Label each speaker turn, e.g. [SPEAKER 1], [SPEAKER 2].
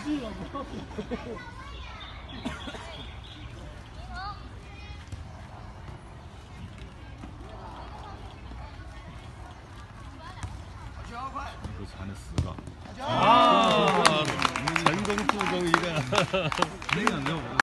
[SPEAKER 1] 都传了10个。啊！成功助攻一个。那个没有。